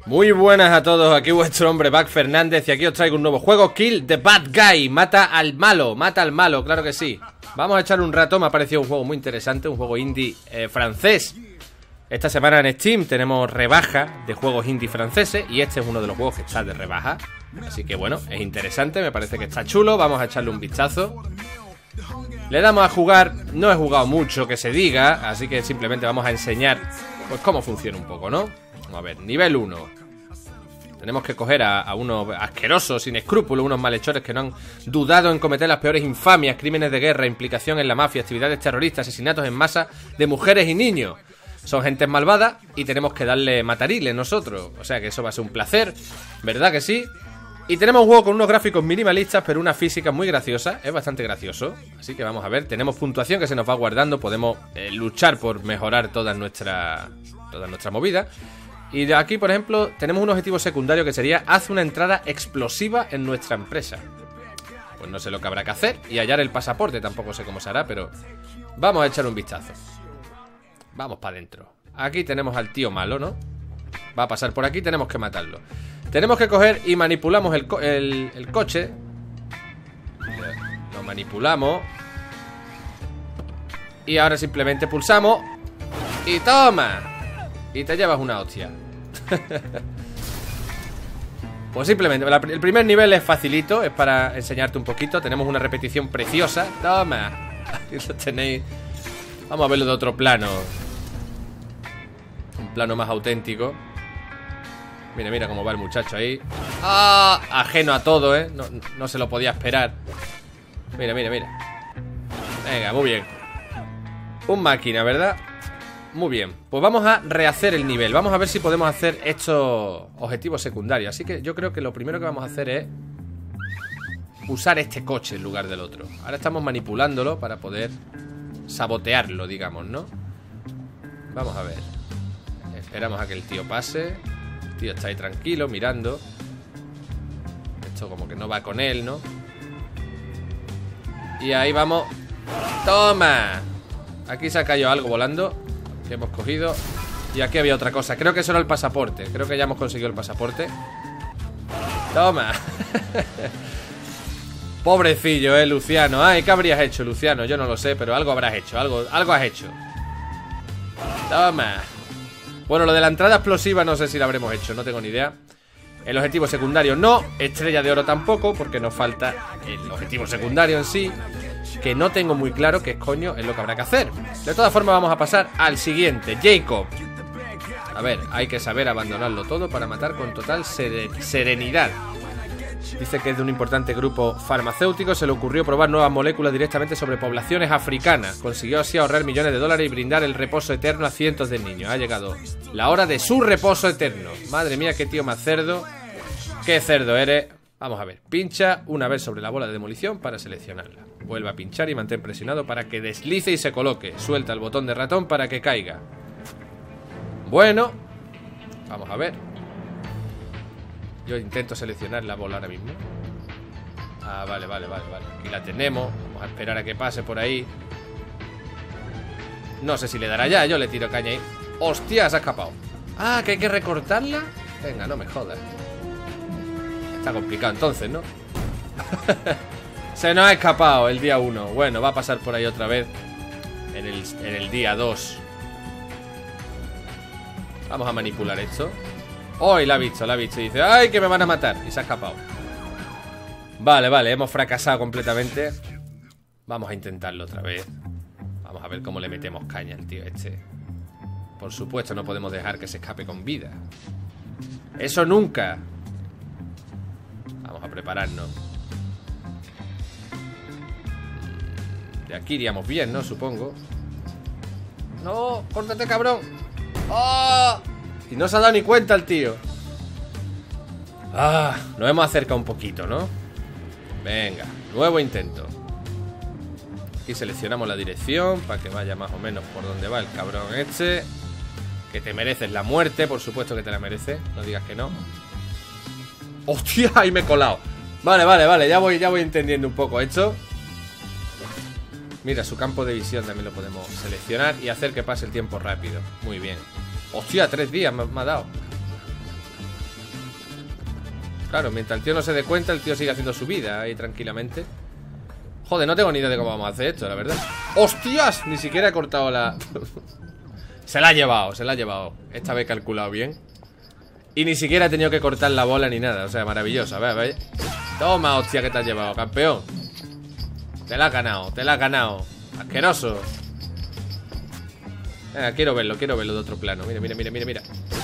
Muy buenas a todos, aquí vuestro hombre Back Fernández y aquí os traigo un nuevo juego, Kill the Bad Guy, mata al malo, claro que sí. Vamos a echar un rato, me ha parecido un juego muy interesante, un juego indie francés. Esta semana en Steam tenemos rebaja de juegos indie franceses y este es uno de los juegos que está de rebaja. Así que bueno, es interesante, me parece que está chulo, vamos a echarle un vistazo. Le damos a jugar, no he jugado mucho que se diga, así que simplemente vamos a enseñar pues cómo funciona un poco, ¿no? Vamos a ver, nivel 1. Tenemos que coger a unos asquerosos, sin escrúpulos, unos malhechores que no han dudado en cometer las peores infamias, crímenes de guerra, implicación en la mafia, actividades terroristas, asesinatos en masa de mujeres y niños. Son gentes malvadas y tenemos que darle matariles nosotros. O sea que eso va a ser un placer, ¿verdad que sí? Y tenemos un juego con unos gráficos minimalistas, pero una física muy graciosa. Es bastante gracioso. Así que vamos a ver, tenemos puntuación que se nos va guardando. Podemos luchar por mejorar toda nuestra movida. Y de aquí, por ejemplo, tenemos un objetivo secundario que sería: haz una entrada explosiva en nuestra empresa. Pues no sé lo que habrá que hacer. Y hallar el pasaporte, tampoco sé cómo se hará, pero vamos a echar un vistazo. Vamos para adentro. Aquí tenemos al tío malo, ¿no? Va a pasar por aquí, tenemos que matarlo. Tenemos que coger y manipulamos el coche. Lo manipulamos. Y ahora simplemente pulsamos. Y toma. Y te llevas una hostia. Pues simplemente el primer nivel es facilito. Es para enseñarte un poquito. Tenemos una repetición preciosa. Toma. Aquí lo tenéis. Vamos a verlo de otro plano. Un plano más auténtico. Mira, mira cómo va el muchacho ahí. ¡Ah! Ajeno a todo, ¿eh? No se lo podía esperar. Mira, mira, mira. Venga, muy bien. Un máquina, ¿verdad? Muy bien, pues vamos a rehacer el nivel. Vamos a ver si podemos hacer estos objetivos secundarios. Así que yo creo que lo primero que vamos a hacer es usar este coche en lugar del otro. Ahora estamos manipulándolo para poder sabotearlo, digamos, ¿no? Vamos a ver. Esperamos a que el tío pase. El tío está ahí tranquilo, mirando. Esto como que no va con él, ¿no? Y ahí vamos. ¡Toma! Aquí se ha caído algo volando que hemos cogido. Y aquí había otra cosa. Creo que eso era el pasaporte. Creo que ya hemos conseguido el pasaporte. Toma. Pobrecillo, Luciano. Ay, ¿qué habrías hecho, Luciano? Yo no lo sé, pero algo habrás hecho. Algo has hecho. Toma. Bueno, lo de la entrada explosiva no sé si la habremos hecho. No tengo ni idea. El objetivo secundario no. Estrella de oro tampoco, porque nos falta el objetivo secundario en sí, que no tengo muy claro qué coño es lo que habrá que hacer. De todas formas vamos a pasar al siguiente. Jacob. A ver, hay que saber abandonarlo todo para matar con total serenidad. Dice que es de un importante grupo farmacéutico. Se le ocurrió probar nuevas moléculas directamente sobre poblaciones africanas. Consiguió así ahorrar millones de dólares y brindar el reposo eterno a cientos de niños. Ha llegado la hora de su reposo eterno. Madre mía, qué tío más cerdo. Qué cerdo eres. Vamos a ver, pincha una vez sobre la bola de demolición para seleccionarla. Vuelve a pinchar y mantén presionado para que deslice y se coloque. Suelta el botón de ratón para que caiga. Bueno, vamos a ver. Yo intento seleccionar la bola ahora mismo. Ah, vale. Aquí la tenemos. Vamos a esperar a que pase por ahí. No sé si le dará ya, yo le tiro caña ahí. ¡Hostia, se ha escapado! Ah, que hay que recortarla. Venga, no me jodas. Está complicado entonces, ¿no? Se nos ha escapado el día 1. Bueno, va a pasar por ahí otra vez en el día 2. Vamos a manipular esto. ¡Oh! La ha visto y dice: ¡ay, que me van a matar! Y se ha escapado. Vale, hemos fracasado completamente. Vamos a intentarlo otra vez. Vamos a ver cómo le metemos caña al tío este. Por supuesto, no podemos dejar que se escape con vida. ¡Eso nunca! Vamos a prepararnos. De aquí iríamos bien, ¿no? Supongo. ¡No! ¡Córtate, cabrón! ¡Oh! Y no se ha dado ni cuenta el tío. Ah, nos hemos acercado un poquito, ¿no? Venga, nuevo intento. Aquí seleccionamos la dirección para que vaya más o menos por donde va el cabrón este. Que te mereces la muerte, por supuesto que te la mereces. No digas que no. ¡Hostia! Ahí me he colado. Vale, ya voy entendiendo un poco esto. Mira, su campo de visión también lo podemos seleccionar y hacer que pase el tiempo rápido. Muy bien. Hostia, 3 días me ha dado. Claro, mientras el tío no se dé cuenta, el tío sigue haciendo su vida ahí tranquilamente. Joder, no tengo ni idea de cómo vamos a hacer esto, la verdad. ¡Hostias! Ni siquiera he cortado la... Se la ha llevado, se la ha llevado. Esta vez he calculado bien. Y ni siquiera he tenido que cortar la bola ni nada. O sea, maravillosa, ¿ves? Toma, hostia, que te has llevado, campeón. Te la has ganado, te la has ganado. Asqueroso. Venga, quiero verlo de otro plano. Mira, mira, mira, mira, mira.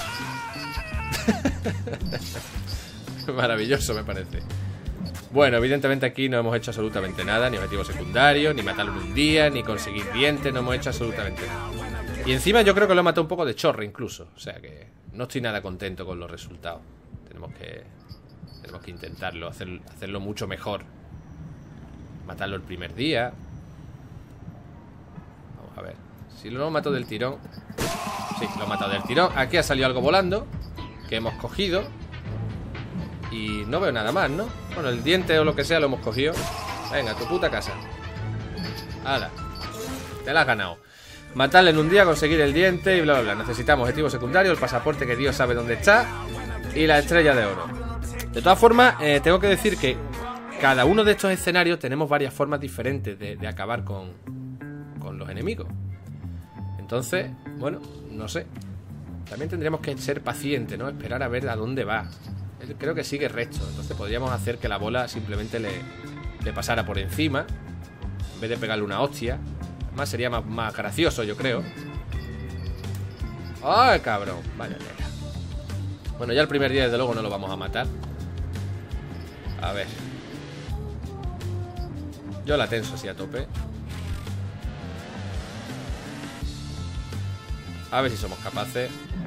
Maravilloso, me parece. Bueno, evidentemente aquí no hemos hecho absolutamente nada. Ni objetivo secundario, ni matarlo en un día, ni conseguir dientes. No hemos hecho absolutamente nada. Y encima yo creo que lo he matado un poco de chorre incluso. O sea que no estoy nada contento con los resultados. Tenemos que intentarlo, hacerlo mucho mejor. Matarlo el primer día. Vamos a ver. Si lo mato del tirón. Sí, lo he matado del tirón. Aquí ha salido algo volando que hemos cogido. Y no veo nada más, ¿no? Bueno, el diente o lo que sea lo hemos cogido. Venga, tu puta casa. ¡Hala! Te la has ganado. Matarle en un día, conseguir el diente y bla, bla, bla. Necesitamos objetivo secundario, el pasaporte que Dios sabe dónde está y la estrella de oro. De todas formas, tengo que decir que cada uno de estos escenarios tenemos varias formas diferentes de acabar con los enemigos. Entonces, bueno, no sé. También tendríamos que ser pacientes, ¿no? Esperar a ver a dónde va. Creo que sigue recto. Entonces podríamos hacer que la bola simplemente le pasara por encima, en vez de pegarle una hostia. Además sería más gracioso, yo creo. ¡Ay, cabrón! Vaya tela. Bueno, ya el primer día desde luego no lo vamos a matar. A ver. Yo la tenso así a tope. A ver si somos capaces.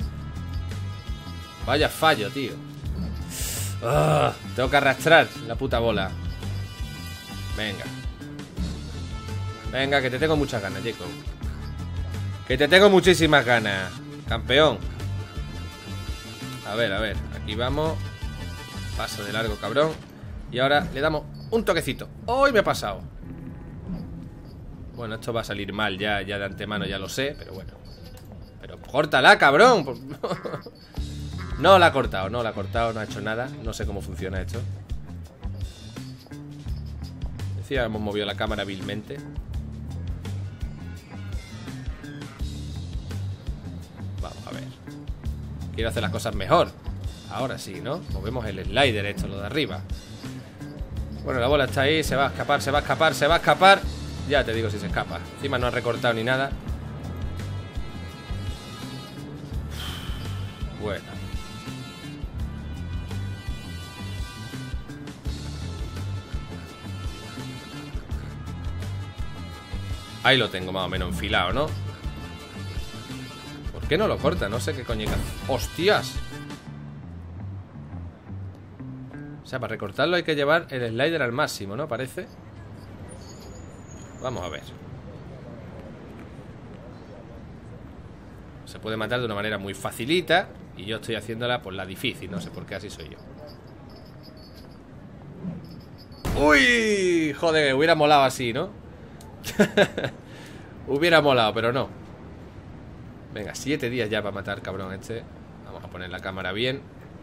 Vaya fallo, tío. Tengo que arrastrar la puta bola. Venga. Venga, que te tengo muchas ganas, Jacob. Que te tengo muchísimas ganas, campeón. A ver, aquí vamos. Paso de largo, cabrón. Y ahora le damos un toquecito. ¡Uy, me he pasado! Bueno, esto va a salir mal ya de antemano, ya lo sé. Pero bueno. Pero córtala, cabrón. No la ha cortado, no ha hecho nada. No sé cómo funciona esto. Decía, hemos movido la cámara vilmente. Vamos a ver. Quiero hacer las cosas mejor. Ahora sí, ¿no? Movemos el slider, esto, lo de arriba. Bueno, la bola está ahí, se va a escapar, se va a escapar, se va a escapar. Ya te digo si se escapa. Encima no ha recortado ni nada. Bueno. Ahí lo tengo más o menos enfilado, ¿no? ¿Por qué no lo corta? No sé qué coño. ¡Hostias! O sea, para recortarlo hay que llevar el slider al máximo, ¿no? Parece. Vamos a ver. Se puede matar de una manera muy facilita. Y yo estoy haciéndola por la difícil. No sé por qué así soy yo. ¡Uy! Joder, hubiera molado así, ¿no? Hubiera molado, pero no. Venga, 7 días ya para matar, cabrón, este. Vamos a poner la cámara bien.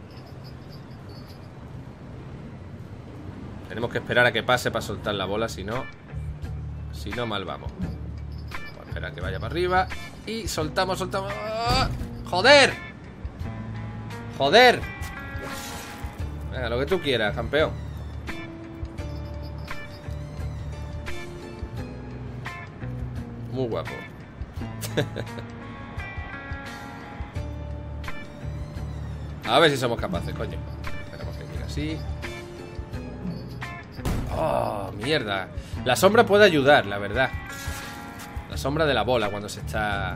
Tenemos que esperar a que pase para soltar la bola, si no mal vamos. Vamos a esperar a que vaya para arriba. Y soltamos. ¡Joder! ¡Joder! Venga, lo que tú quieras, campeón. Muy guapo. A ver si somos capaces, coño. Esperamos que llegue así. Oh, mierda. La sombra puede ayudar, la verdad. La sombra de la bola cuando se está...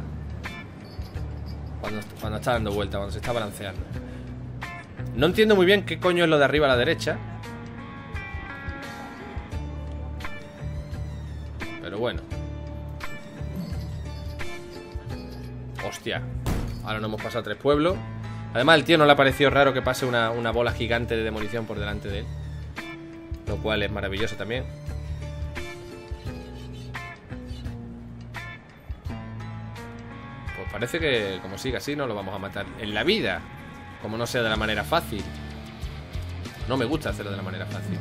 Cuando está dando vuelta, cuando se está balanceando. No entiendo muy bien qué coño es lo de arriba a la derecha. Pero bueno. Hostia. Ahora nos hemos pasado 3 pueblos. Además al tío no le ha parecido raro que pase una bola gigante de demolición por delante de él. Lo cual es maravilloso también. Pues parece que como siga así no lo vamos a matar en la vida. Como no sea de la manera fácil. No me gusta hacerlo de la manera fácil.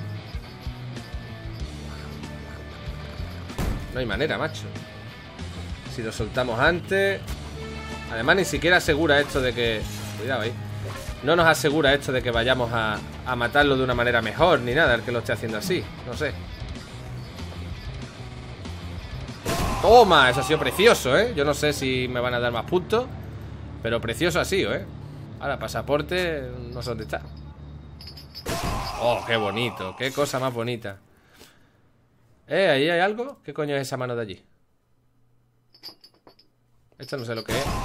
No hay manera, macho. Si lo soltamos antes... Además ni siquiera asegura esto de que... Cuidado ahí. No nos asegura esto de que vayamos a matarlo de una manera mejor, ni nada, el que lo esté haciendo así. No sé. ¡Toma! Eso ha sido precioso, ¿eh? Yo no sé si me van a dar más puntos, pero precioso ha sido, ¿eh? Ahora, pasaporte, no sé dónde está. ¡Oh, qué bonito! ¡Qué cosa más bonita! ¿Ahí hay algo? ¿Qué coño es esa mano de allí? Esto no sé lo que es.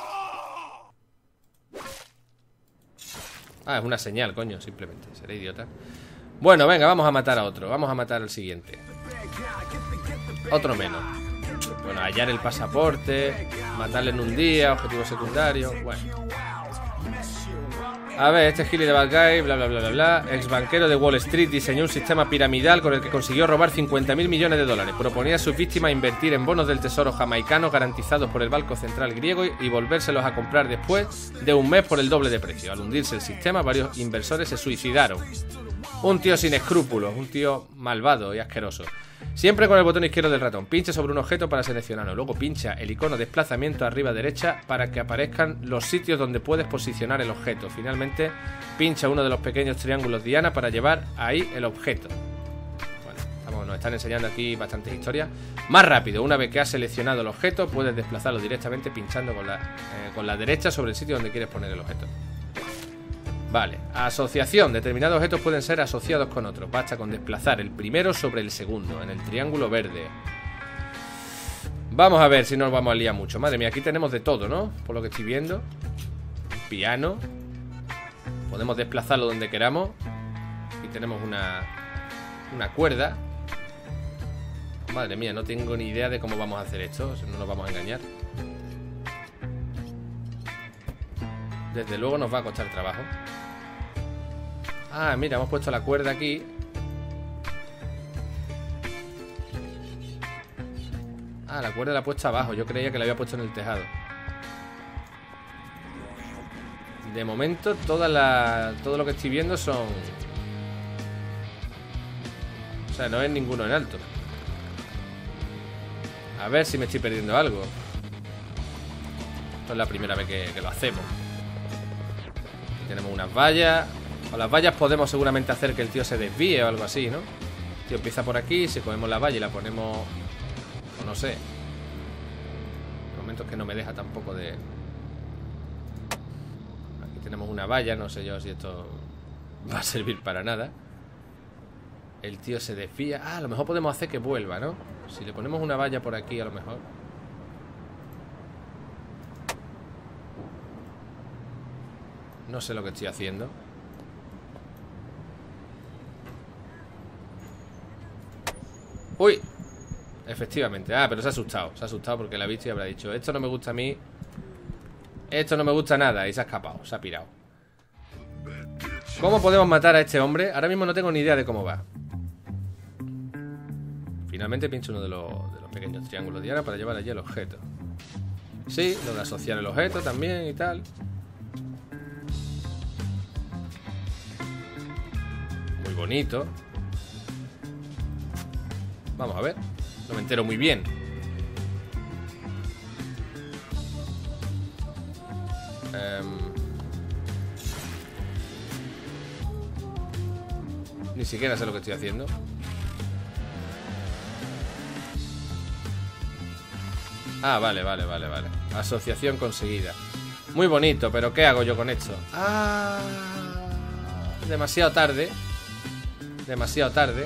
Ah, es una señal, coño, simplemente. Seré idiota. Bueno, venga, vamos a matar a otro. Vamos a matar al siguiente. Otro menos. Bueno, hallar el pasaporte, matarle en un día, objetivo secundario. Bueno. A ver, este es Gilly de Bad Guy, bla bla bla bla bla. Ex banquero de Wall Street diseñó un sistema piramidal con el que consiguió robar 50.000 millones de dólares. Proponía a sus víctimas invertir en bonos del tesoro jamaicanos garantizados por el Banco Central griego y volvérselos a comprar después de un mes por el doble de precio. Al hundirse el sistema, varios inversores se suicidaron. Un tío sin escrúpulos, un tío malvado y asqueroso. Siempre con el botón izquierdo del ratón. Pinche sobre un objeto para seleccionarlo. Luego pincha el icono de desplazamiento arriba a derecha para que aparezcan los sitios donde puedes posicionar el objeto. Finalmente, pincha uno de los pequeños triángulos diana para llevar ahí el objeto. Bueno, nos están enseñando aquí bastantes historias. Más rápido, una vez que has seleccionado el objeto, puedes desplazarlo directamente pinchando con la derecha sobre el sitio donde quieres poner el objeto. Vale, asociación. Determinados objetos pueden ser asociados con otros. Basta con desplazar el primero sobre el segundo, en el triángulo verde. Vamos a ver si no nos vamos a liar mucho. Madre mía, aquí tenemos de todo, ¿no? Por lo que estoy viendo. Piano. Podemos desplazarlo donde queramos. Y tenemos una cuerda. Madre mía, no tengo ni idea de cómo vamos a hacer esto. No nos vamos a engañar. Desde luego nos va a costar trabajo. Ah, mira, hemos puesto la cuerda aquí. Ah, la cuerda la he puesto abajo. Yo creía que la había puesto en el tejado. De momento, todo lo que estoy viendo son... O sea, no es ninguno en alto. A ver si me estoy perdiendo algo. Esto es la primera vez que lo hacemos. Aquí tenemos unas vallas. Con las vallas podemos seguramente hacer que el tío se desvíe o algo así, ¿no? El tío empieza por aquí, si cogemos la valla y la ponemos... O no sé. En momentos que no me deja tampoco de... Aquí tenemos una valla, no sé yo si esto va a servir para nada. El tío se desvía. Ah, a lo mejor podemos hacer que vuelva, ¿no? Si le ponemos una valla por aquí, a lo mejor... No sé lo que estoy haciendo. ¡Uy! Efectivamente. Ah, pero se ha asustado. Se ha asustado porque la ha visto y habrá dicho: esto no me gusta a mí. Esto no me gusta nada. Y se ha escapado. Se ha pirado. ¿Cómo podemos matar a este hombre? Ahora mismo no tengo ni idea de cómo va. Finalmente pincho uno de los pequeños triángulos diana para llevar allí el objeto. Sí, lo de asociar el objeto también y tal. Muy bonito. Vamos a ver. No me entero muy bien. Ni siquiera sé lo que estoy haciendo. Ah, vale. Asociación conseguida. Muy bonito, pero ¿qué hago yo con esto? Ah, demasiado tarde. Demasiado tarde.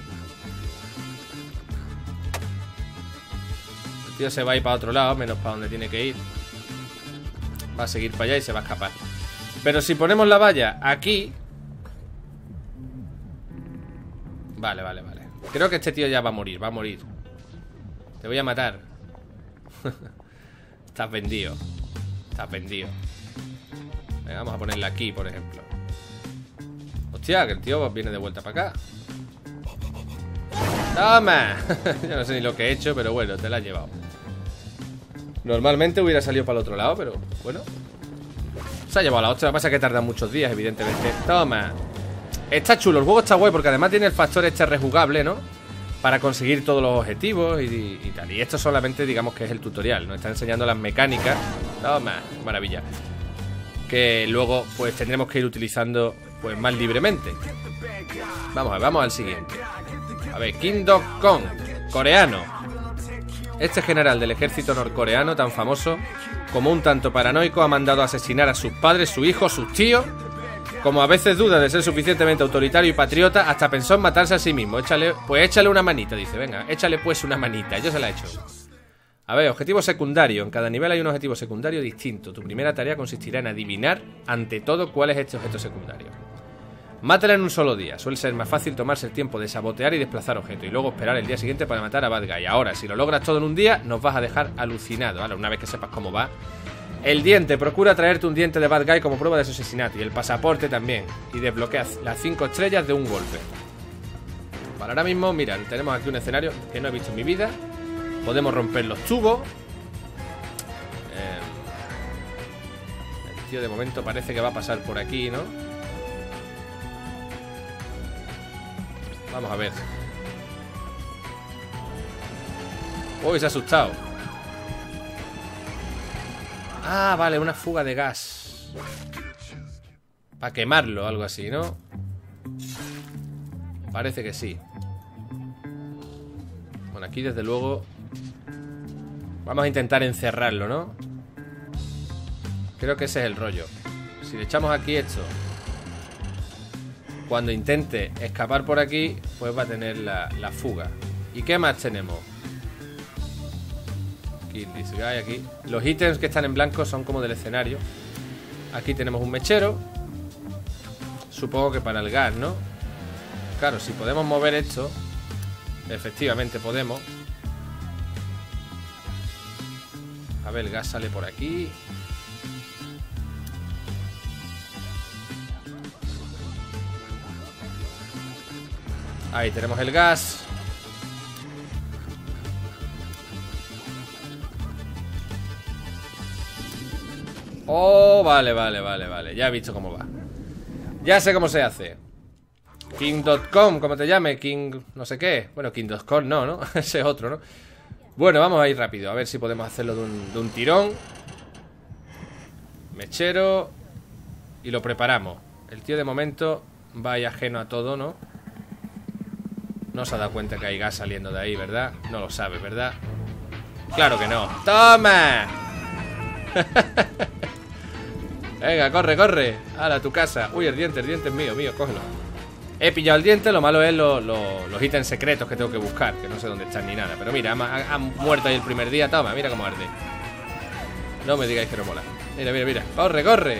El tío se va a ir para otro lado, menos para donde tiene que ir. Va a seguir para allá y se va a escapar. Pero si ponemos la valla aquí... Vale. Creo que este tío ya va a morir, Te voy a matar. Estás vendido. Venga, vamos a ponerla aquí, por ejemplo. Hostia, que el tío viene de vuelta para acá. ¡Toma! Yo no sé ni lo que he hecho, pero bueno, te la has llevado. Normalmente hubiera salido para el otro lado, pero bueno. Se ha llevado la otra. Lo que pasa es que tarda muchos días, evidentemente. ¡Toma! Está chulo, el juego está guay porque además tiene el factor este rejugable, ¿no? Para conseguir todos los objetivos y tal. Y esto solamente digamos que es el tutorial. Nos está enseñando las mecánicas. Toma, maravilla. Que luego pues tendremos que ir utilizando pues más libremente. Vamos a ver, vamos al siguiente. A ver, Kim Dok-kong, coreano. Este general del ejército norcoreano tan famoso como un tanto paranoico ha mandado a asesinar a sus padres, sus hijos, sus tíos. Como a veces duda de ser suficientemente autoritario y patriota, hasta pensó en matarse a sí mismo. Échale una manita, dice. Venga, échale pues una manita. Yo se la he hecho. A ver, objetivo secundario. En cada nivel hay un objetivo secundario distinto. Tu primera tarea consistirá en adivinar, ante todo, cuál es este objeto secundario. Mátala en un solo día. Suele ser más fácil tomarse el tiempo de sabotear y desplazar objetos y luego esperar el día siguiente para matar a Bad Guy. Ahora, si lo logras todo en un día, nos vas a dejar alucinado. Ahora, una vez que sepas cómo va. El diente, procura traerte un diente de Bad Guy como prueba de su asesinato. Y el pasaporte también. Y desbloqueas las 5 estrellas de un golpe. Para ahora mismo, mirad, tenemos aquí un escenario que no he visto en mi vida. Podemos romper los tubos. El tío de momento parece que va a pasar por aquí, ¿no? Vamos a ver. Uy, se ha asustado. Ah, vale, una fuga de gas. Para quemarlo, algo así, ¿no? Parece que sí. Bueno, aquí desde luego vamos a intentar encerrarlo, ¿no? Creo que ese es el rollo. Si le echamos aquí esto, cuando intente escapar por aquí, pues va a tener la fuga. ¿Y qué más tenemos? Kill this guy aquí. Los ítems que están en blanco son como del escenario. Aquí tenemos un mechero. Supongo que para el gas, ¿no? Claro, si podemos mover esto, efectivamente podemos. A ver, el gas sale por aquí. Ahí tenemos el gas. Oh, vale. Ya he visto cómo va. Ya sé cómo se hace. King.com, como te llame. King no sé qué. Bueno, King.com no, ese es otro, ¿no? Bueno, vamos a ir rápido. A ver si podemos hacerlo de un tirón. Mechero. Y lo preparamos. El tío de momento va ahí ajeno a todo, ¿no? No se ha dado cuenta que hay gas saliendo de ahí, ¿verdad? No lo sabe, ¿verdad? ¡Claro que no! ¡Toma! Venga, corre. A tu casa. Uy, el diente es mío, cógelo. He pillado el diente, lo malo es los ítems secretos que tengo que buscar, que no sé dónde están ni nada. Pero mira, han muerto ahí el primer día. Toma, mira cómo arde. No me digáis que no mola. Mira. Corre.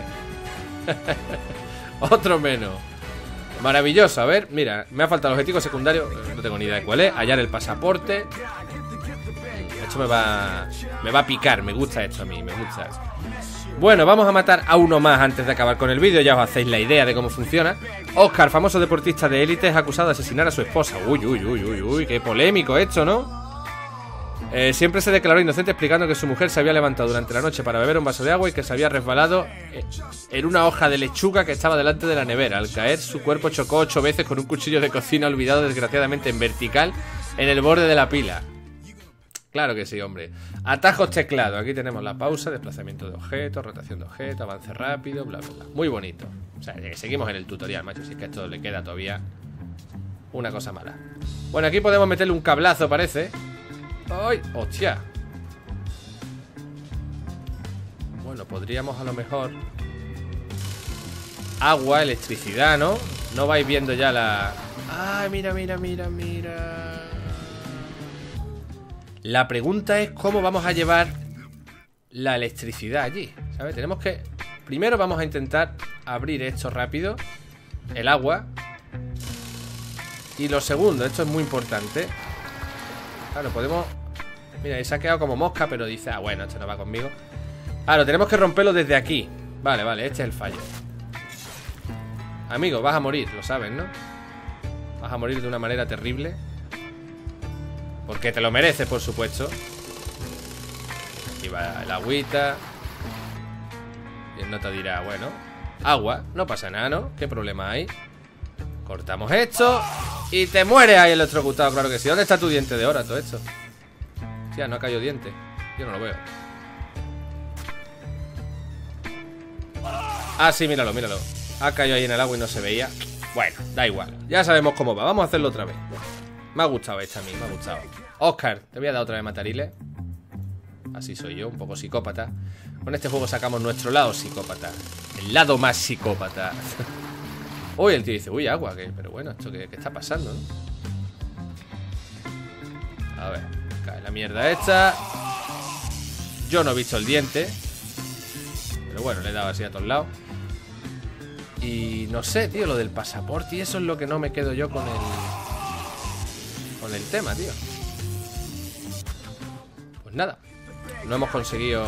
Otro menos. Maravilloso, a ver, mira, me ha faltado el objetivo secundario. No tengo ni idea de cuál es. Hallar el pasaporte. Esto me va a picar, me gusta esto a mí, me gusta. Bueno, vamos a matar a uno más antes de acabar con el vídeo. Ya os hacéis la idea de cómo funciona. Oscar, famoso deportista de élite, es acusado de asesinar a su esposa. Uy, qué polémico esto, ¿no? Siempre se declaró inocente explicando que su mujer se había levantado durante la noche para beber un vaso de agua y que se había resbalado en una hoja de lechuga que estaba delante de la nevera. Al caer, su cuerpo chocó 8 veces con un cuchillo de cocina olvidado desgraciadamente en vertical en el borde de la pila. Claro que sí, hombre. Atajos teclado. Aquí tenemos la pausa, desplazamiento de objetos, rotación de objetos, avance rápido, bla. Muy bonito. O sea, seguimos en el tutorial, macho. Si es que a esto le queda todavía una cosa mala. Bueno, aquí podemos meterle un cablazo, parece. ¡Ay! ¡Hostia! Bueno, podríamos a lo mejor... Agua, electricidad, ¿no? No vais viendo ya la... ¡Ay, mira! La pregunta es cómo vamos a llevar la electricidad allí, ¿sabes? Tenemos que... Primero vamos a intentar abrir esto rápido. El agua. Y lo segundo, esto es muy importante. Claro, podemos... Mira, se ha quedado como mosca, pero dice... Ah, bueno, esto no va conmigo. Claro, tenemos que romperlo desde aquí. Vale, este es el fallo. Amigo, vas a morir, lo sabes, ¿no? Vas a morir de una manera terrible. Porque te lo mereces, por supuesto. Aquí va el agüita. Y el nota dirá, bueno, agua, no pasa nada, ¿no? ¿Qué problema hay? Cortamos esto y te mueres ahí electrocutado, claro que sí. ¿Dónde está tu diente de oro, todo esto? Hostia, no ha caído diente. Yo no lo veo. Ah, sí, míralo, míralo. Ha caído ahí en el agua y no se veía. Bueno, da igual. Ya sabemos cómo va. Vamos a hacerlo otra vez. Me ha gustado esta a mí, me ha gustado. Oscar, te voy a dar otra vez matarile. Así soy yo, un poco psicópata. Con este juego sacamos nuestro lado psicópata. El lado más psicópata. Uy, el tío dice, uy, agua, pero bueno, ¿esto qué está pasando, no? A ver, cae la mierda esta. Yo no he visto el diente, pero bueno, le he dado así a todos lados. Y no sé, tío, lo del pasaporte y eso es lo que no me quedo yo con el tema, tío. Pues nada, no hemos conseguido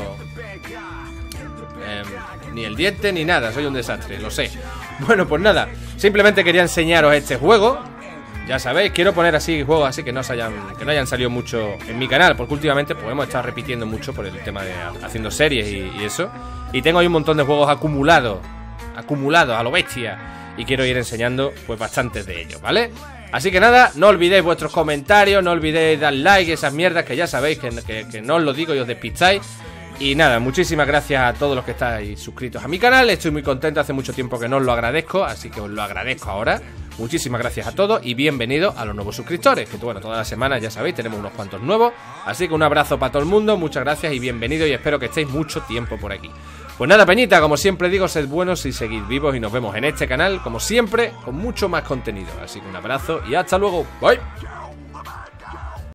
ni el diente ni nada, soy un desastre, lo sé. Bueno, pues nada, simplemente quería enseñaros este juego. Ya sabéis, quiero poner así juegos así que no hayan salido mucho en mi canal, porque últimamente pues hemos estado repitiendo mucho por el tema de haciendo series y eso. Y tengo ahí un montón de juegos acumulados a lo bestia, y quiero ir enseñando pues bastantes de ellos, ¿vale? Así que nada, no olvidéis vuestros comentarios, no olvidéis dar like, esas mierdas que ya sabéis que no os lo digo y os despistáis. Y nada, muchísimas gracias a todos los que estáis suscritos a mi canal. Estoy muy contento, hace mucho tiempo que no os lo agradezco, así que os lo agradezco ahora. Muchísimas gracias a todos y bienvenidos a los nuevos suscriptores, que bueno, todas las semanas ya sabéis, tenemos unos cuantos nuevos. Así que un abrazo para todo el mundo, muchas gracias y bienvenidos, y espero que estéis mucho tiempo por aquí. Pues nada, peñita, como siempre digo, sed buenos y seguid vivos, y nos vemos en este canal, como siempre, con mucho más contenido. Así que un abrazo y hasta luego. Bye.